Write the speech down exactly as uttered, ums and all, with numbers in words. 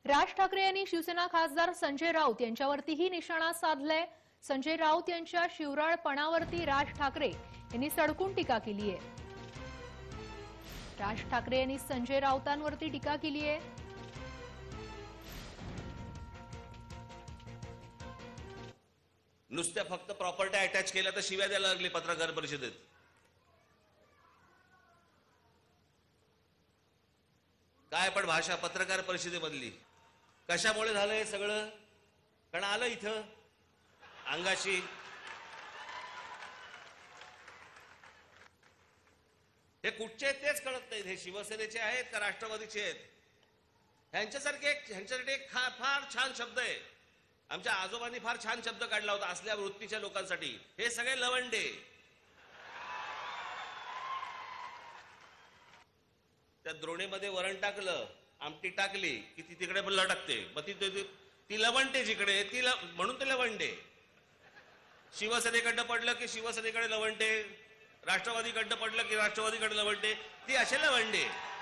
राज ठाकरे यांनी शिवसेना खासदार संजय राऊत यांच्यावरतीही निशाणा साधलाय। संजय राऊत यांच्या शिवराळपणावरती राज ठाकरे यांनी सडकून टीका केली आहे। राज ठाकरे यांनी संजय राऊतांवरती टीका केली आहे। नुसत्या फक्त प्रॉपर्टी अटॅच केल्या तर शिव्या द्यायला लागले पत्रकार परिषदेत। काय पण भाषा पत्रकार परिषदेमधली कशामुळे झालं हे सगळं? कारण आलं इथं अंगाशी। हे कुठचे आहेत तेच कळत नाहीत। हे शिवसेनेचे आहेत का राष्ट्रवादीचे आहेत? ह्यांच्यासारखे एक ह्यांच्यासाठी एक फार छान शब्द आहे। आमच्या आजोबांनी फार छान शब्द काढला होता असल्या वृत्तीच्या लोकांसाठी, हे सगळे लवंडे। त्या द्रोणीमध्ये वरण टाकलं, आमटी टाकली की ती तिकडे पण लटकते, मग ती ती लवंडे जिकडे ती म्हणून ते लवंडे। शिवसेनेकडनं पडलं की शिवसेनेकडे लवंडे, राष्ट्रवादीकडनं पडलं की राष्ट्रवादीकडे लवंडे, ती असे लवंडे।